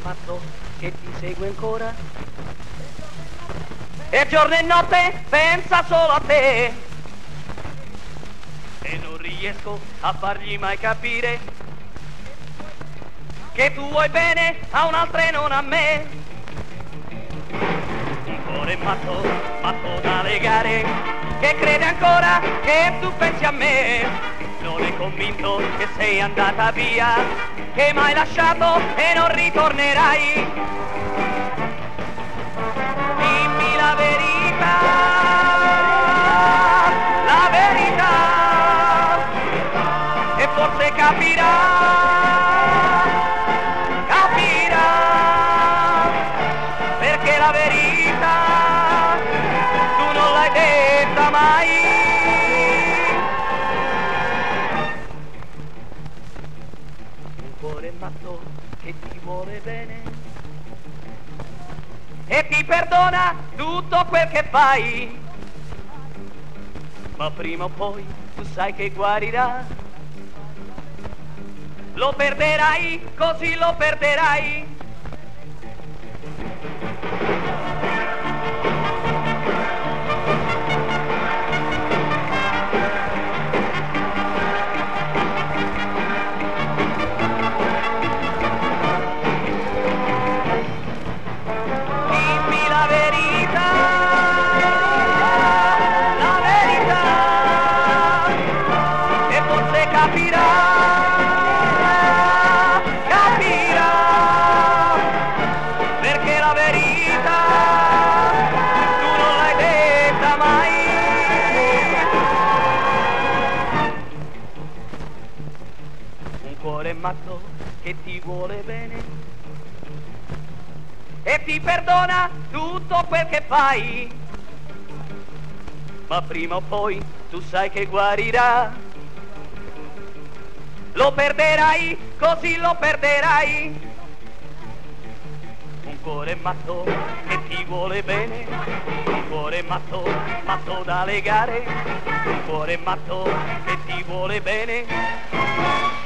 matto che ti segue ancora e giorno e notte pensa solo a te e non riesco a fargli mai capire che tu vuoi bene a un'altra e non a me. Un cuore matto, matto da legare, che crede ancora che tu pensi a me. Non è convinto che sei andata via, che m'hai lasciato e non ritornerai. Dimmi la verità, e forse capirà. Perché la verità tu non l'hai detta mai. Un cuore matto che ti vuole bene e ti perdona tutto quel che fai, ma prima o poi tu sai che guarirà. Lo perderai, così lo perderai. Capirà, perché la verità tu non l'hai detta mai. Un cuore matto che ti vuole bene e ti perdona tutto quel che fai, ma prima o poi tu sai che guarirà. Lo perderai, così lo perderai. Un cuore matto che ti vuole bene, un cuore matto, matto da legare, un cuore matto che ti vuole bene.